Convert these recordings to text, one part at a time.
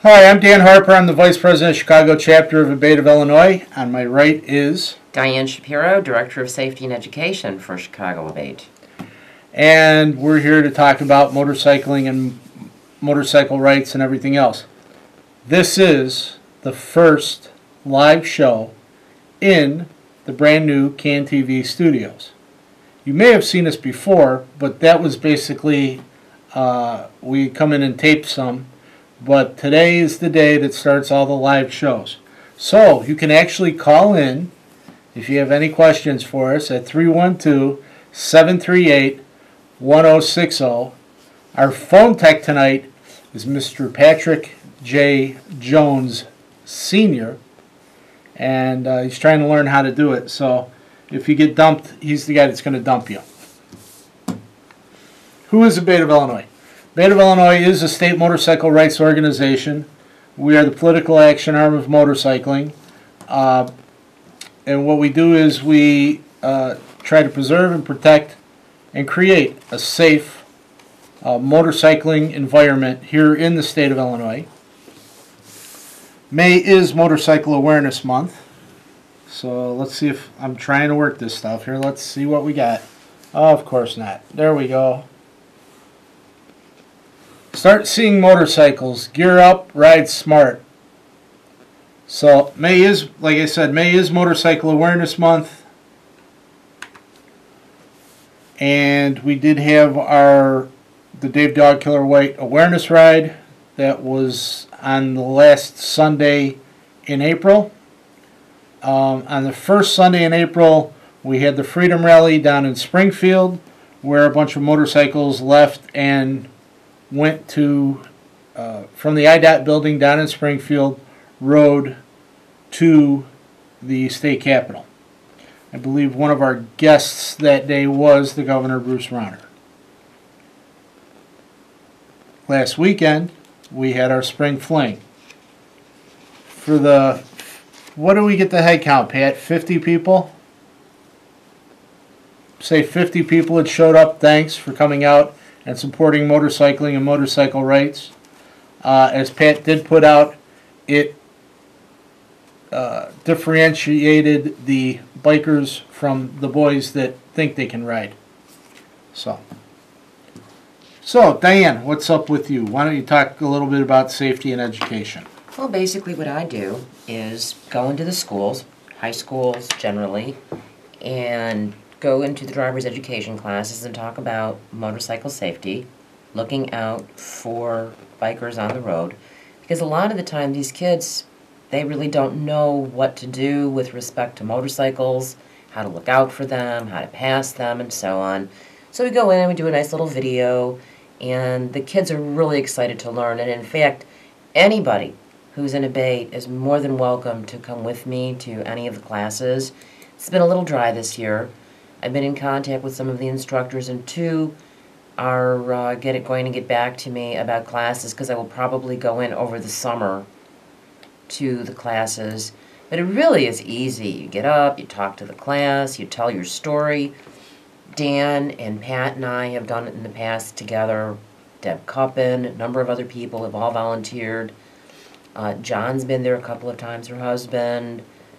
Hi, I'm Dan Harper. I'm the Vice President of Chicago Chapter of A.B.A.T.E of Illinois. On my right is Diane Shapiro, Director of Safety and Education for Chicago A.B.A.T.E. And we're here to talk about motorcycling and motorcycle rights and everything else. This is the first live show in the brand new CAN TV studios. You may have seen us before, but that was basically, we come in and tape some. But today is the day that starts all the live shows. So you can actually call in if you have any questions for us at 312-738-1060. Our phone tech tonight is Mr. Patrick J. Jones Sr. And he's trying to learn how to do it. So if you get dumped, he's the guy that's going to dump you. Who is A.B.A.T.E of Illinois? A.B.A.T.E of Illinois is a state motorcycle rights organization. We are the political action arm of motorcycling. And what we do is we try to preserve and protect and create a safe motorcycling environment here in the state of Illinois. May is Motorcycle Awareness Month. So let's see if I'm trying to work this stuff here. Let's see what we got. Oh, of course not. There we go. Start seeing motorcycles. Gear up, ride smart. So May is, like I said, May is Motorcycle Awareness Month. And we did have the Dave Dog Killer White awareness ride. That was on the last Sunday in April. On the first Sunday in April, we had the Freedom Rally down in Springfield, where a bunch of motorcycles left and went to, from the A.B.A.T.E building down in Springfield, rode to the state capitol. I believe one of our guests that day was the Governor, Bruce Rauner. Last weekend, we had our spring fling. For the, what do we get the head count, Pat? 50 people? Say 50 people had showed up. Thanks for coming out and supporting motorcycling and motorcycle rights. As Pat did put out, it differentiated the bikers from the boys that think they can ride. So Diane, what's up with you? Why don't you talk a little bit about safety and education? Well, basically what I do is go into the schools, high schools generally, and go into the driver's education classes and talk about motorcycle safety, looking out for bikers on the road, because a lot of the time these kids, they really don't know what to do with respect to motorcycles, how to look out for them, how to pass them, and so on. So we go in and we do a nice little video, and the kids are really excited to learn. And in fact, anybody who's in A.B.A.T.E is more than welcome to come with me to any of the classes. It's been a little dry this year. I've been in contact with some of the instructors, and two are going to get back to me about classes, because I will probably go in over the summer to the classes. But it really is easy. You get up, you talk to the class, you tell your story. Dan and Pat and I have done it in the past together. Deb Cuppin, a number of other people have all volunteered. John's been there a couple of times, her husband.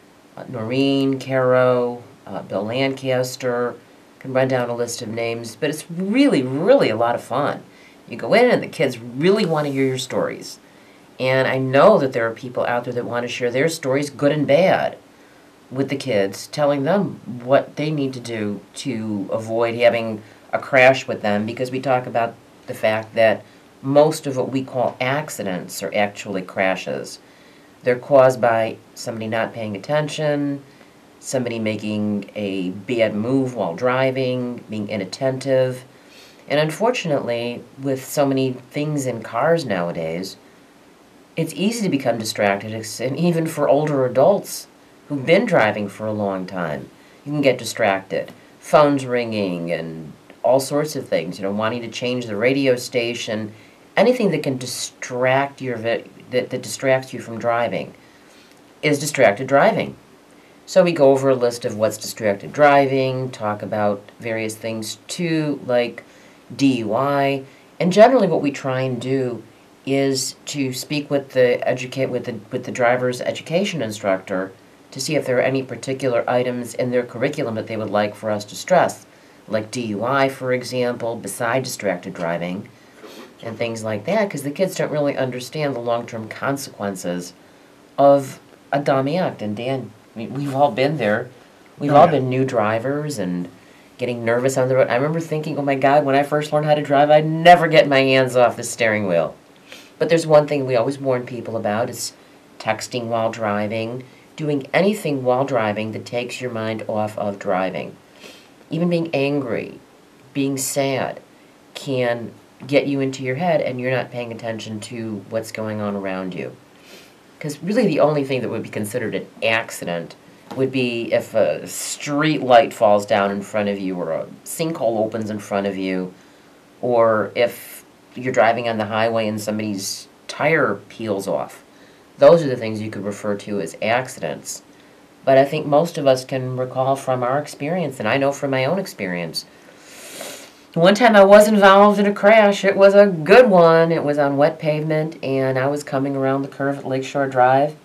Noreen, Caro, Bill Lancaster, can run down a list of names, but it's really, really a lot of fun. You go in and the kids really want to hear your stories. And I know that there are people out there that want to share their stories, good and bad, with the kids, telling them what they need to do to avoid having a crash with them, because we talk about the fact that most of what we call accidents are actually crashes. They're caused by somebody not paying attention, somebody making a bad move while driving, being inattentive. And unfortunately, with so many things in cars nowadays, it's easy to become distracted, and even for older adults who've been driving for a long time, you can get distracted. Phones ringing and all sorts of things, wanting to change the radio station, anything that can distract that distracts you from driving is distracted driving. So we go over a list of what's distracted driving, talk about various things too, like DUI, and generally what we try and do is to speak with the driver's education instructor to see if there are any particular items in their curriculum that they would like for us to stress, like DUI, for example, beside distracted driving, and things like that, because the kids don't really understand the long-term consequences of a dumb act. And Dan, we've all been there. We've Oh, all yeah. been new drivers and getting nervous on the road. I remember thinking, oh my God, when I first learned how to drive, I'd never get my hands off the steering wheel. But there's one thing we always warn people about, is texting while driving, doing anything while driving that takes your mind off of driving. Even being angry, being sad can get you into your head and you're not paying attention to what's going on around you. Because really the only thing that would be considered an accident would be if a street light falls down in front of you, or a sinkhole opens in front of you, or if you're driving on the highway and somebody's tire peels off. Those are the things you could refer to as accidents. But I think most of us can recall from our experience, and I know from my own experience. One time I was involved in a crash. It was a good one. It was on wet pavement, and I was coming around the curve at Lakeshore Drive,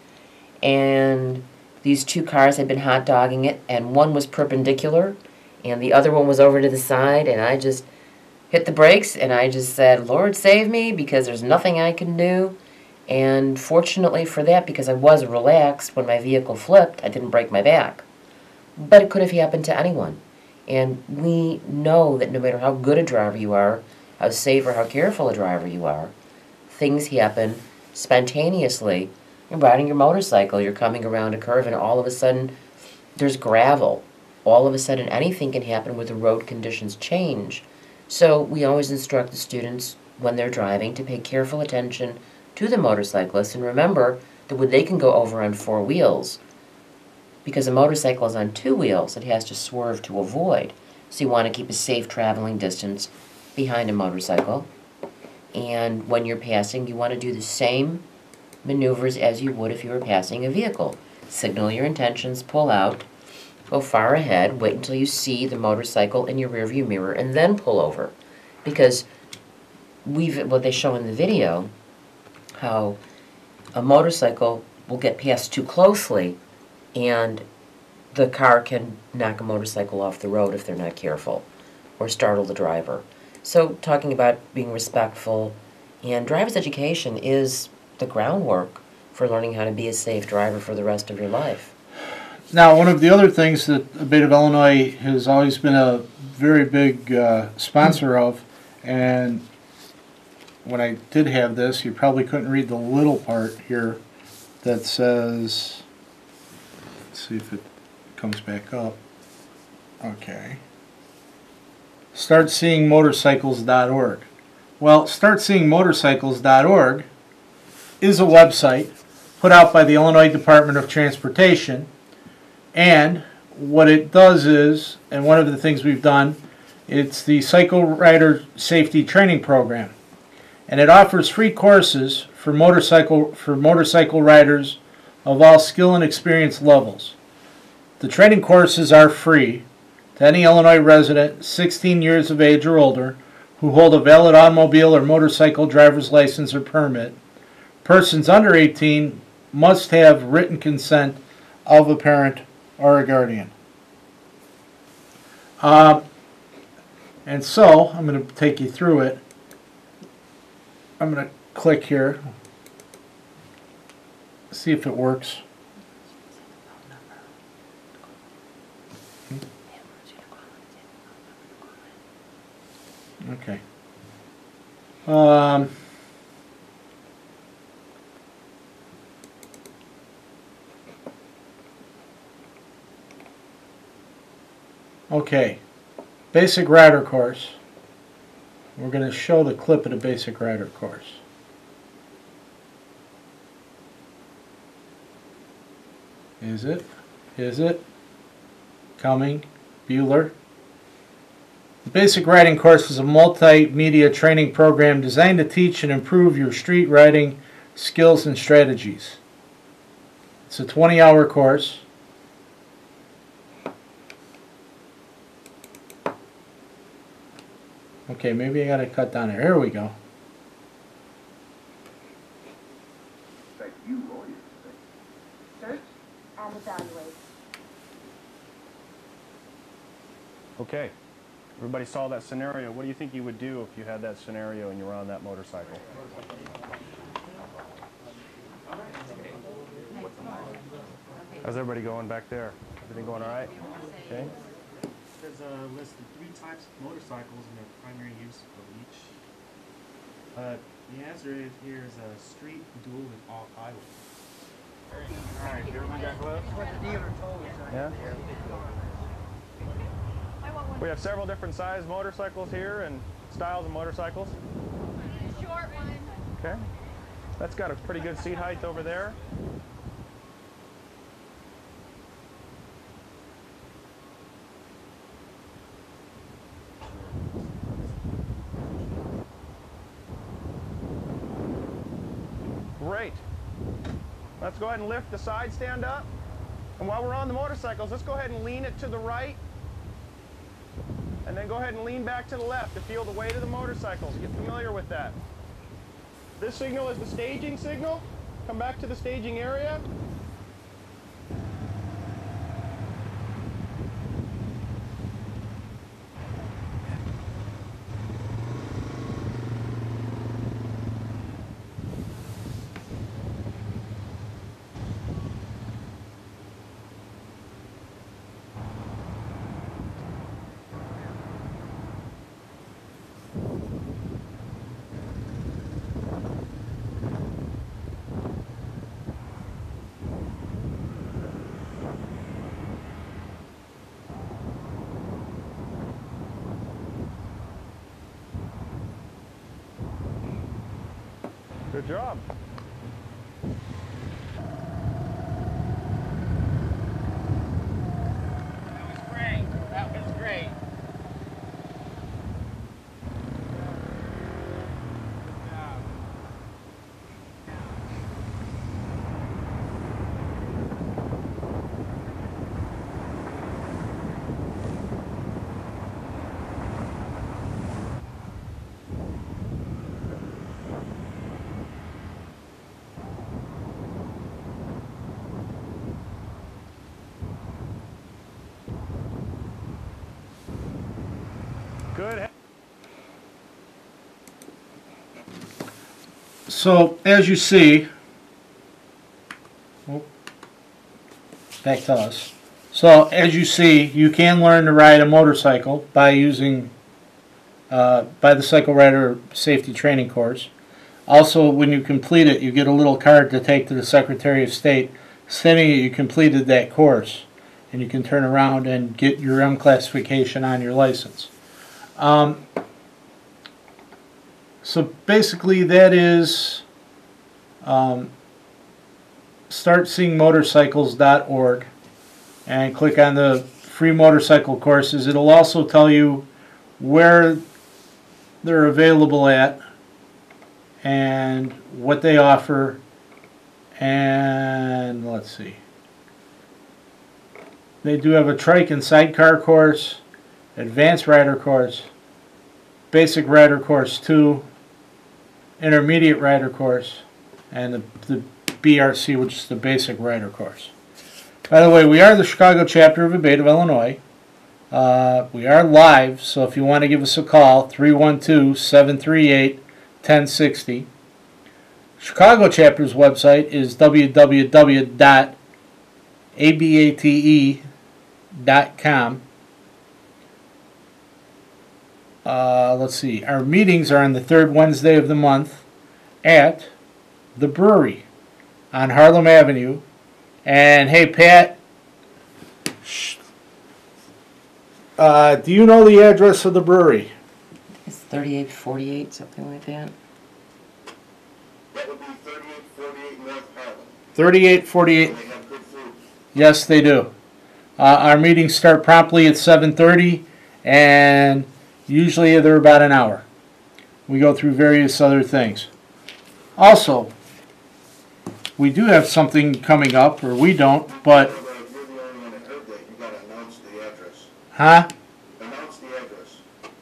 and these two cars had been hot dogging it, and one was perpendicular, and the other one was over to the side, and I just hit the brakes, and I just said, Lord save me, because there's nothing I can do. And fortunately for that, because I was relaxed when my vehicle flipped, I didn't break my back. But it could have happened to anyone. And we know that no matter how good a driver you are, how safe or how careful a driver you are, things happen spontaneously. You're riding your motorcycle, you're coming around a curve, and all of a sudden there's gravel. All of a sudden anything can happen where the road conditions change. So we always instruct the students when they're driving to pay careful attention to the motorcyclists, and remember that when they can go over on four wheels, because a motorcycle is on two wheels, it has to swerve to avoid. So you want to keep a safe traveling distance behind a motorcycle. And when you're passing, you want to do the same maneuvers as you would if you were passing a vehicle. Signal your intentions, pull out, go far ahead, wait until you see the motorcycle in your rearview mirror, and then pull over. Because what they show in the video, how a motorcycle will get passed too closely and the car can knock a motorcycle off the road if they're not careful, or startle the driver. So talking about being respectful, and driver's education is the groundwork for learning how to be a safe driver for the rest of your life. Now, one of the other things that A.B.A.T.E of Illinois has always been a very big sponsor of, and when I did have this, you probably couldn't read the little part here that says, let's see if it comes back up. Okay. StartSeeingMotorcycles.org. Well, StartSeeingMotorcycles.org is a website put out by the Illinois Department of Transportation, and what it does is, and one of the things we've done, it's the Cycle Rider Safety Training Program, and it offers free courses for motorcycle riders of all skill and experience levels. The training courses are free to any Illinois resident 16 years of age or older who hold a valid automobile or motorcycle driver's license or permit. Persons under 18 must have written consent of a parent or a guardian. And so, I'm going to take you through it. I'm going to click here, see if it works. Okay. Okay. Basic rider course. We're going to show the clip of the basic rider course. Is it? Is it? Coming. Bueller. The Basic Riding Course is a multimedia training program designed to teach and improve your street riding skills and strategies. It's a 20-hour course. Okay, maybe I gotta cut down here. Here we go. Okay, everybody saw that scenario. What do you think you would do if you had that scenario and you were on that motorcycle? How's everybody going back there? Everything going all right? Okay. There's listed 3 types of motorcycles and their primary use for each. The answer is here is a street, dual, and off-highway. Alright, everyone got gloves? Yeah. We have several different size motorcycles here and styles of motorcycles. Short one. Okay. That's got a pretty good seat height over there. Great. Let's go ahead and lift the side stand up. And while we're on the motorcycles, let's go ahead and lean it to the right. And then go ahead and lean back to the left to feel the weight of the motorcycles. Get familiar with that. This signal is the staging signal. Come back to the staging area. Good job. That was great. That was great. Good job. Good. So as you see, back to us. So as you see, you can learn to ride a motorcycle by using by the Cycle Rider Safety Training Course. Also, when you complete it, you get a little card to take to the Secretary of State stating that you completed that course, and you can turn around and get your M classification on your license. So basically that is startseeingmotorcycles.org and click on the free motorcycle courses. It'll also tell you where they're available at and what they offer, and let's see, they do have a trike and sidecar course, advanced rider course, basic rider course 2, intermediate rider course, and the BRC, which is the basic rider course. By the way, we are the Chicago chapter of A.B.A.T.E of Illinois. We are live, so if you want to give us a call, 312-738-1060. Chicago chapter's website is www.A.B.A.T.E.com. Let's see, our meetings are on the third Wednesday of the month at the brewery on Harlem Avenue. And hey, Pat, do you know the address of the brewery? It's 3848, something like that. That would be 3848 North Harlem. 3848. And they have good food. Yes, they do. Our meetings start promptly at 7:30, and usually they're about an hour. We go through various other things. Also, we do have something coming up, or we don't, but... If you're the only one that heard that, you gotta announce the address. Huh? Announce the address.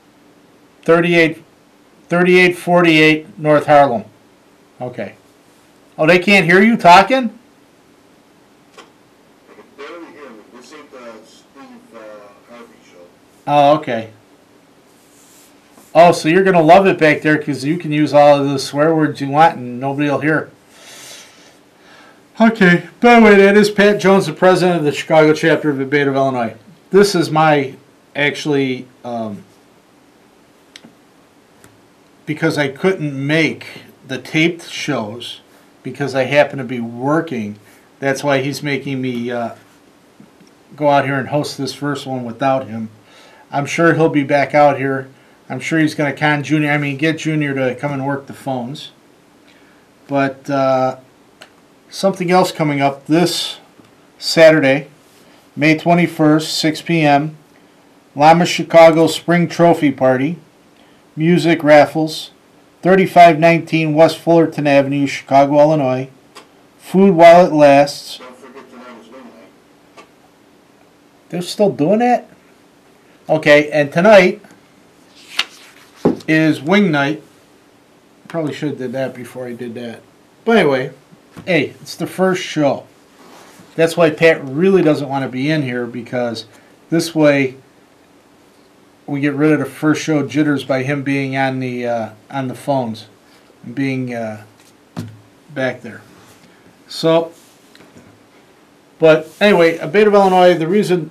3848 North Harlem. Okay. Oh, they can't hear you talking? They can barely hear me. This ain't the Steve Harvey show. Oh, okay. Oh, so you're gonna love it back there because you can use all of the swear words you want and nobody will hear. Okay. By the way, that is Pat Jones, the president of the Chicago chapter of A.B.A.T.E of Illinois. This is my actually because I couldn't make the taped shows because I happen to be working. That's why he's making me go out here and host this first one without him. I'm sure he'll be back out here. I'm sure he's going to get Junior to come and work the phones. But something else coming up this Saturday, May 21st, 6 p.m., Lama Chicago Spring Trophy Party, music raffles, 3519 West Fullerton Avenue, Chicago, Illinois. Food while it lasts. Don't forget tonight is wing night. They're still doing that? Okay, and tonight is wing night. Probably should have did that before I did that. But anyway, hey, it's the first show. That's why Pat really doesn't want to be in here, because this way we get rid of the first show jitters by him being on the phones and being back there. So, but anyway, A.B.A.T. of Illinois, the reason,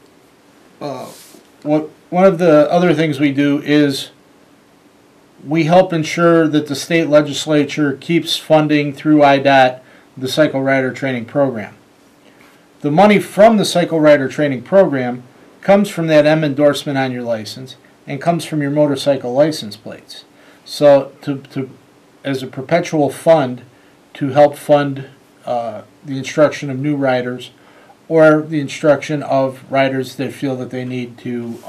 one of the other things we do is we help ensure that the state legislature keeps funding through A.B.A.T. the Cycle Rider Training Program. The money from the Cycle Rider Training Program comes from that M endorsement on your license and comes from your motorcycle license plates. So as a perpetual fund to help fund the instruction of new riders or the instruction of riders that feel that they need to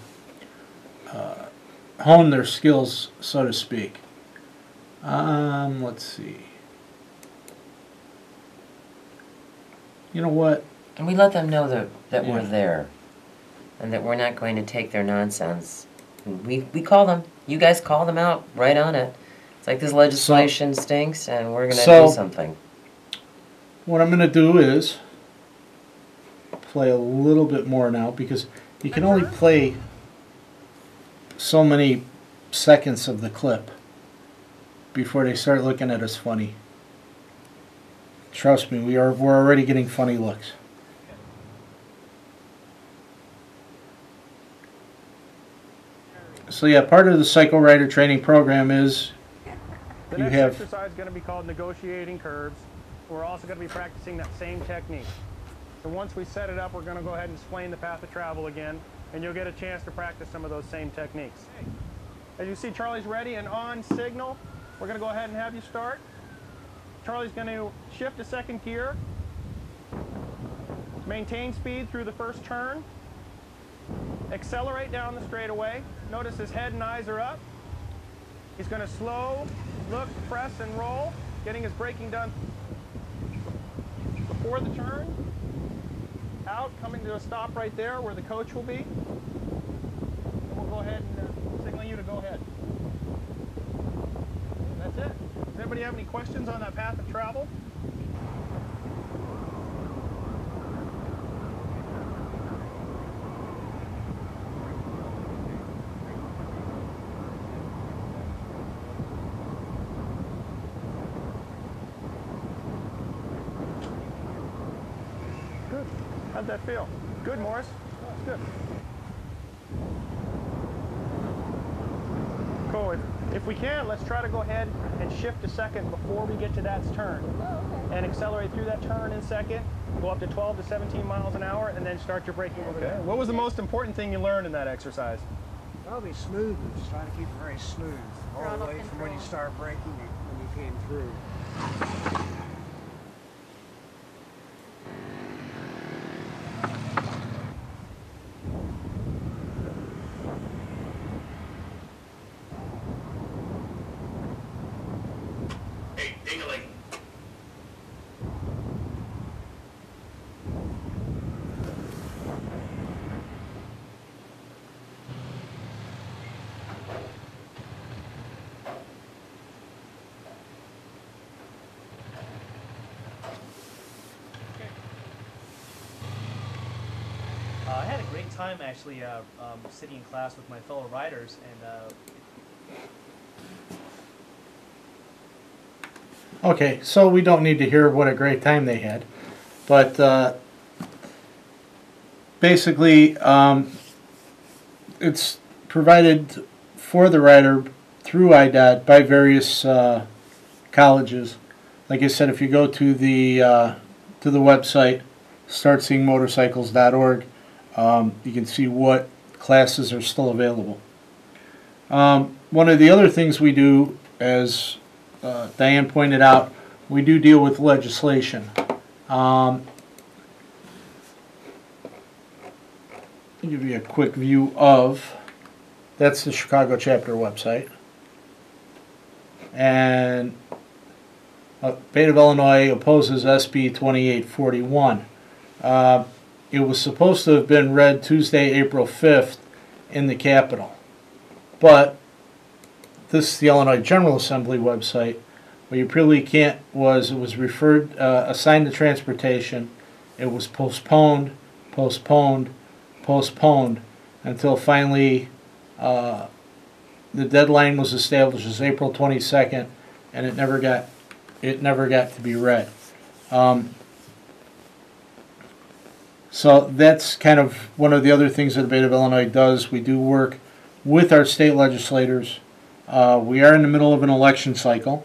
hone their skills, so to speak. Let's see. You know what? And we let them know that we're Yeah. there and that we're not going to take their nonsense. We call them. You guys call them out right on it. It's like this legislation stinks and we're going to do something. What I'm going to do is play a little bit more now, because you can only play so many seconds of the clip before they start looking at us funny. Trust me, we're already getting funny looks. So yeah, part of the Cycle Rider Training Program is The you next have exercise is going to be called negotiating curves. We're also going to be practicing that same technique. So once we set it up, we're going to go ahead and explain the path of travel again, and you'll get a chance to practice some of those same techniques. As you see, Charlie's ready and on signal. We're going to go ahead and have you start. Charlie's going to shift to second gear, maintain speed through the first turn, accelerate down the straightaway. Notice his head and eyes are up. He's going to slow, look, press, and roll, getting his braking done before the turn. Out, coming to a stop right there where the coach will be. And we'll go ahead and signal you to go ahead. That's it. Does anybody have any questions on that path of travel? Good. How'd that feel? Good, Morris. Good. Cool. If we can, let's try to go ahead and shift a second before we get to that turn. And accelerate through that turn in second, go up to 12 to 17 miles an hour, and then start your braking over there. What was the most important thing you learned in that exercise? Probably smoothness, trying to keep it very smooth, all the way from when you start braking and when you came through. Hey, ding-a-ling. time actually sitting in class with my fellow riders, and Okay, so we don't need to hear what a great time they had, but basically it's provided for the rider through A.B.A.T.E by various colleges. Like I said, if you go to the website, startseeingmotorcycles.org, you can see what classes are still available. One of the other things we do, as Diane pointed out, we do deal with legislation. I'll give you a quick view of, that's the Chicago chapter website. And A.B.A.T.E of Illinois opposes SB 2841. It was supposed to have been read Tuesday, April 5th in the Capitol. But this is the Illinois General Assembly website. What you really can't was, it was referred, assigned to transportation. It was postponed, postponed, postponed, until finally the deadline was established as April 22nd, and it never got to be read. So that's kind of one of the other things that A.B.A.T.E of Illinois does. We do work with our state legislators. We are in the middle of an election cycle.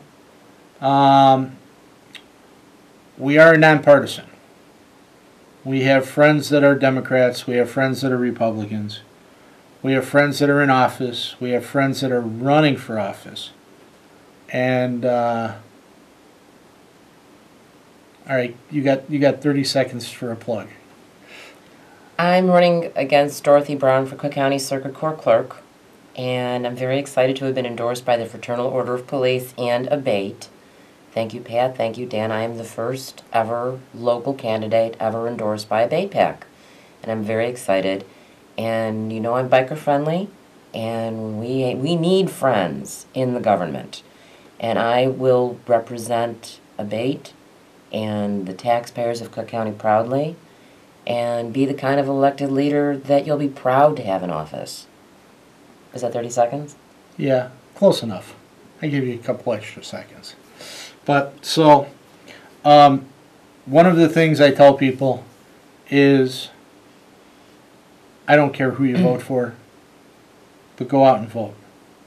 We are nonpartisan. We have friends that are Democrats. We have friends that are Republicans. We have friends that are in office. We have friends that are running for office. And all right, you got 30 seconds for a plug. I'm running against Dorothy Brown for Cook County Circuit Court Clerk, and I'm very excited to have been endorsed by the Fraternal Order of Police and A.B.A.T.E. Thank you, Pat. Thank you, Dan. I am the first ever local candidate ever endorsed by A.B.A.T.E PAC, and I'm very excited. And you know I'm biker friendly, and we need friends in the government. And I will represent A.B.A.T.E and the taxpayers of Cook County proudly, and be the kind of elected leader that you'll be proud to have in office. Is that 30 seconds? Yeah, close enough. I give you a couple extra seconds. But so, one of the things I tell people is, I don't care who you vote for, but go out and vote.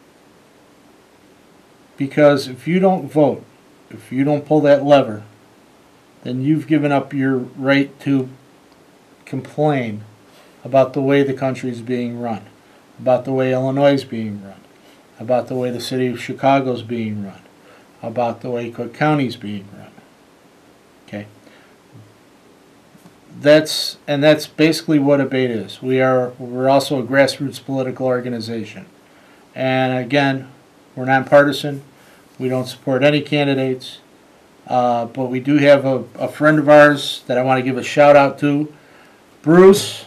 Because if you don't vote, if you don't pull that lever, then you've given up your right to complain about the way the country is being run, about the way Illinois is being run, about the way the city of Chicago is being run, about the way Cook County is being run. Okay, that's basically what A.B.A.T.E is. We're also a grassroots political organization, and again, we're nonpartisan. We don't support any candidates, but we do have a friend of ours that I want to give a shout out to. Bruce,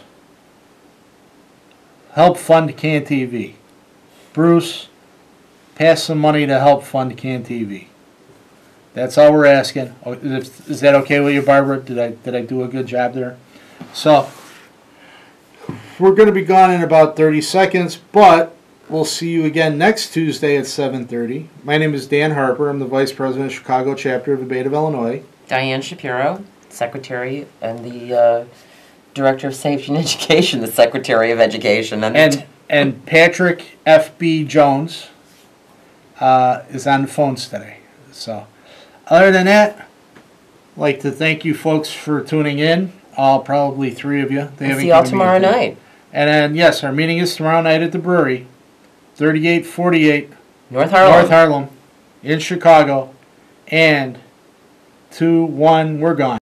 help fund CAN TV. Bruce, pass some money to help fund CAN TV. That's all we're asking. Is that okay with you, Barbara? Did I do a good job there? So, we're going to be gone in about 30 seconds, but we'll see you again next Tuesday at 7:30. My name is Dan Harper. I'm the Vice President of Chicago Chapter of A.B.A.T.E of Illinois. Diane Shapiro, Secretary and the Director of Safety and Education, the Secretary of Education. And Patrick F.B. Jones is on the phones today. So, other than that, I'd like to thank you folks for tuning in. Probably three of you. See y'all tomorrow night. And then, yes, our meeting is tomorrow night at the brewery, 3848 North Harlem in Chicago. And 2-1, we're gone.